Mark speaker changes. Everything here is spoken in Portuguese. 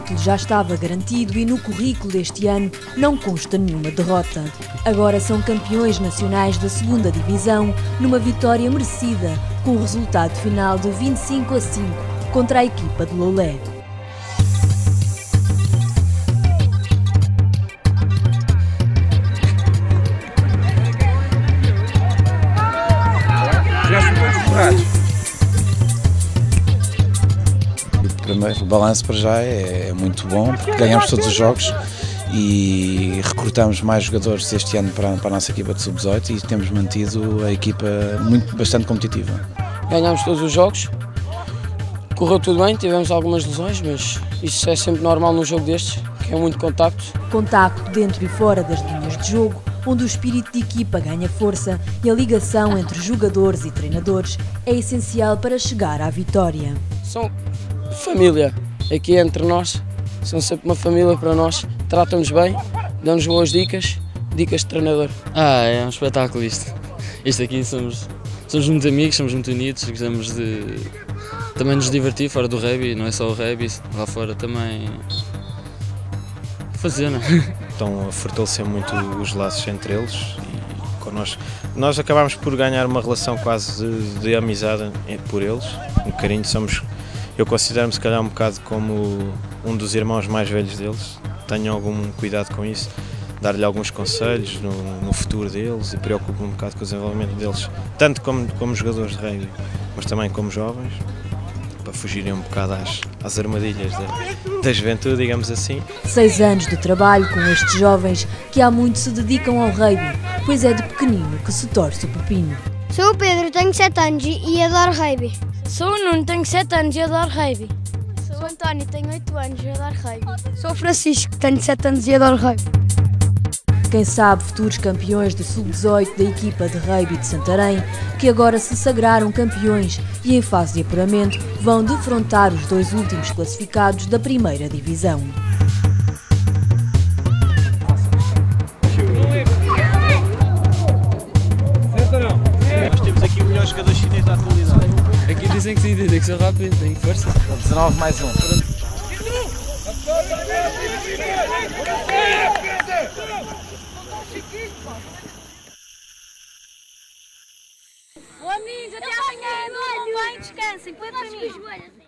Speaker 1: título já estava garantido e no currículo deste ano não consta nenhuma derrota. Agora são campeões nacionais da 2ª Divisão, numa vitória merecida, com o resultado final de 25-5 contra a equipa de Loulé.
Speaker 2: Primeiro, o balanço para já é muito bom, porque ganhamos todos os jogos e recrutamos mais jogadores este ano para a nossa equipa de sub-18 e temos mantido a equipa bastante competitiva.
Speaker 3: Ganhámos todos os jogos, correu tudo bem, tivemos algumas lesões, mas isso é sempre normal num jogo destes, que é muito contacto.
Speaker 1: Contacto dentro e fora das linhas de jogo, onde o espírito de equipa ganha força e a ligação entre jogadores e treinadores é essencial para chegar à vitória.
Speaker 3: São família, aqui entre nós, são sempre uma família para nós, tratam-nos bem, dão-nos boas dicas de treinador.
Speaker 4: É um espetáculo isto. Isto aqui somos muito amigos, somos muito unidos, gostamos de também nos divertir fora do rugby, não é só o rugby, lá fora também fazer, não é?
Speaker 5: Estão a fortalecer muito os laços entre eles e connosco. Nós acabámos por ganhar uma relação quase de amizade por eles, um carinho, eu considero-me se calhar um bocado como um dos irmãos mais velhos deles, tenho algum cuidado com isso, dar-lhe alguns conselhos no futuro deles e preocupo-me um bocado com o desenvolvimento deles, tanto como jogadores de rugby, mas também como jovens, para fugirem um bocado às armadilhas da juventude, digamos assim.
Speaker 1: 6 anos de trabalho com estes jovens que há muito se dedicam ao rugby, pois é de pequenino que se torce o pepino.
Speaker 6: Sou o Pedro, tenho 7 anos e adoro rugby.
Speaker 7: Sou o Nuno, tenho 7 anos e adoro rugby.
Speaker 6: Sou o António, tenho 8 anos e adoro rugby.
Speaker 7: Sou o Francisco, tenho 7 anos e adoro rugby.
Speaker 1: Quem sabe futuros campeões de sub-18 da equipa de rugby de Santarém, que agora se sagraram campeões e em fase de apuramento vão defrontar os 2 últimos classificados da 1ª Divisão.
Speaker 5: Nós temos aqui o melhor jogador chinês da atualidade.
Speaker 4: Aqui dizem que sim, tem que ser rápido, tem força.
Speaker 2: 19 mais 1.
Speaker 7: Ô amigos, até amanhã, não bem, descansem, põe para mim.